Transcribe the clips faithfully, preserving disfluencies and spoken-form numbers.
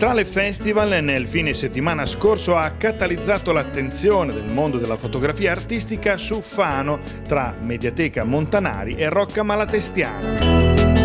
Centrale Festival nel fine settimana scorso ha catalizzato l'attenzione del mondo della fotografia artistica su Fano, tra Mediateca Montanari e Rocca Malatestiana.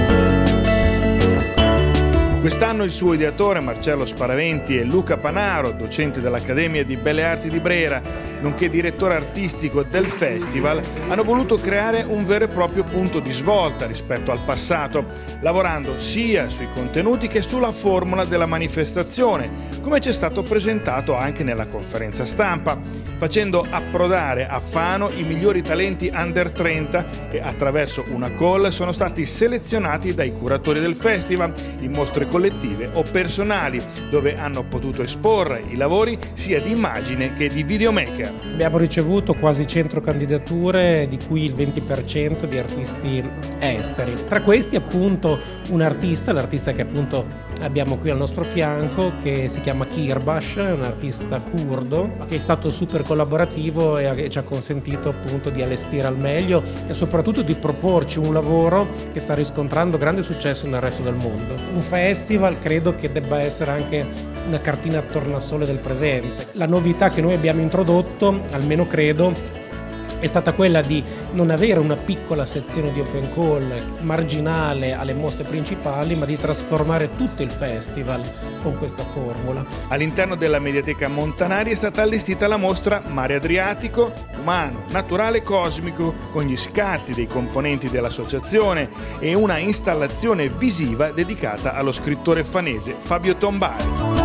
Quest'anno il suo ideatore Marcello Sparaventi e Luca Panaro, docente dell'Accademia di Belle Arti di Brera, nonché direttore artistico del festival, hanno voluto creare un vero e proprio punto di svolta rispetto al passato, lavorando sia sui contenuti che sulla formula della manifestazione, come ci è stato presentato anche nella conferenza stampa, facendo approdare a Fano i migliori talenti under trenta che attraverso una call sono stati selezionati dai curatori del festival in mostre collettive o personali, dove hanno potuto esporre i lavori sia di immagine che di videomaker. Abbiamo ricevuto quasi cento candidature, di cui il venti per cento di artisti esteri. Tra questi appunto un artista, l'artista che appunto abbiamo qui al nostro fianco, che si chiama Kirbash, è un artista curdo che è stato super collaborativo e ci ha consentito appunto di allestire al meglio e soprattutto di proporci un lavoro che sta riscontrando grande successo nel resto del mondo. Un festival credo che debba essere anche una cartina tornasole del presente. La novità che noi abbiamo introdotto, almeno credo, è stata quella di non avere una piccola sezione di open call marginale alle mostre principali, ma di trasformare tutto il festival con questa formula. All'interno della Mediateca Montanari è stata allestita la mostra Mare Adriatico, umano, naturale, cosmico, con gli scatti dei componenti dell'associazione e una installazione visiva dedicata allo scrittore fanese Fabio Tombari.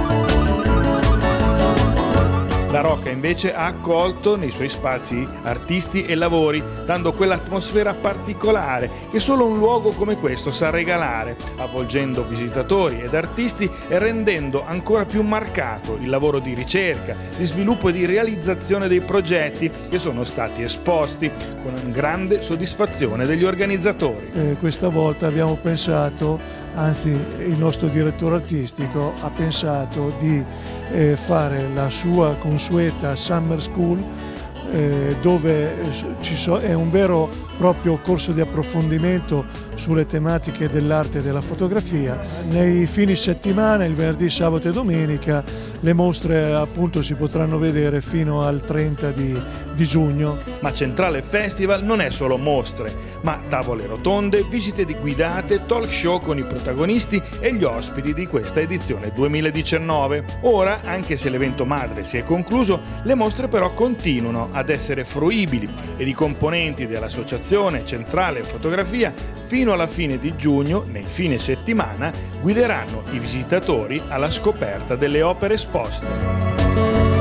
La Rocca invece ha accolto nei suoi spazi artisti e lavori, dando quell'atmosfera particolare che solo un luogo come questo sa regalare, avvolgendo visitatori ed artisti e rendendo ancora più marcato il lavoro di ricerca, di sviluppo e di realizzazione dei progetti che sono stati esposti, con grande soddisfazione degli organizzatori. Eh, questa volta abbiamo pensato, anzi il nostro direttore artistico ha pensato di eh, fare la sua consueta Summer School, eh, dove ci so, è un vero proprio corso di approfondimento sulle tematiche dell'arte e della fotografia. Nei fine settimana, il venerdì, sabato e domenica, le mostre appunto si potranno vedere fino al trenta di, di giugno. Ma Centrale Festival non è solo mostre, ma tavole rotonde, visite di guidate, talk show con i protagonisti e gli ospiti di questa edizione duemiladiciannove. Ora, anche se l'evento madre si è concluso, le mostre però continuano ad essere fruibili ed i componenti dell'associazione Centrale Fotografia fino alla fine di giugno, nei fine settimana, guideranno i visitatori alla scoperta delle opere esposte.